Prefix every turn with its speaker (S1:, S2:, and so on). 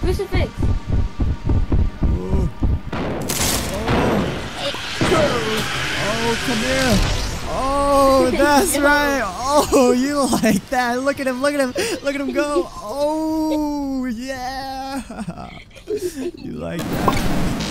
S1: Crucifix.
S2: Oh. Oh, come here. Oh, that's right. Oh, you like that. Look at him. Look at him. Look at him go. Oh, yeah. You like that.